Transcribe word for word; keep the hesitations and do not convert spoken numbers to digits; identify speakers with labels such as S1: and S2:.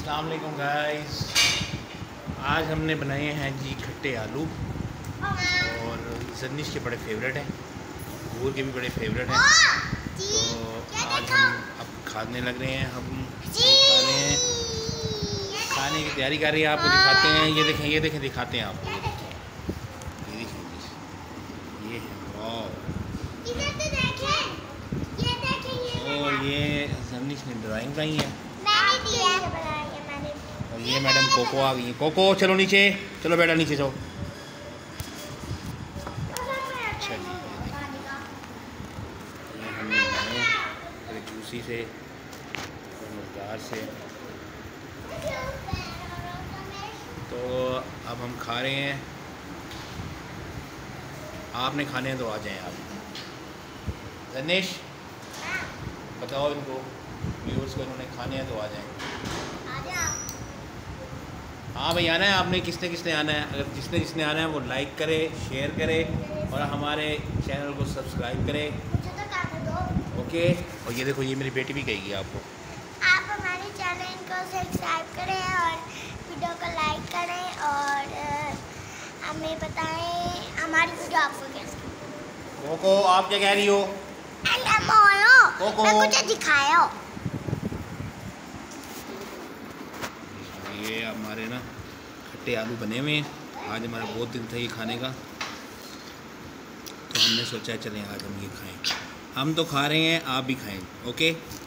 S1: अस्सलाम वालेकुम गाइस। आज हमने बनाए हैं जी खट्टे आलू और जन्निश के बड़े फेवरेट हैं, भूर के भी बड़े फेवरेट हैं। तो आज हम अब खाने लग रहे हैं। हम खाने हैं खाने की तैयारी कर रही है। आपको दिखाते हैं, ये देखें ये देखें दिखाते हैं आपको। ये देखें ये है वाह। और ये जन्निश ने ड्राइंग बनाई है और ये मैडम कोको आ गई है। कोको चलो नीचे, चलो बेटा नीचे जाओ। अच्छा जी, ये हमने बनाए बड़े जूसी से और मज़ेदार से। तो अब हम खा रहे हैं। आपने खाने हैं तो आ जाएं आप। जन्निश बताओ इनको व्यूअर्स को, इन्होंने खाने हैं तो आ जाएं। हाँ भाई आना है। आपने किसने किसने आना है? अगर जिसने जिसने आना है वो लाइक करे, शेयर करे और हमारे चैनल को सब्सक्राइब करे। ओके। और ये देखो ये मेरी बेटी भी कहेगी आपको।
S2: आप हमारे चैनल को सब्सक्राइब करें और वीडियो को लाइक करें और हमें बताएं हमारी वीडियो आपको कैसी।
S1: कोको आप क्या कह रही हो?
S2: कोको कुछ दिखाओ।
S1: ये हमारे ना खट्टे आलू बने हुए हैं। आज हमारा बहुत दिन था ये खाने का, तो हमने सोचा चलें आज हम ये खाएं। हम तो खा रहे हैं, आप भी खाएं। ओके।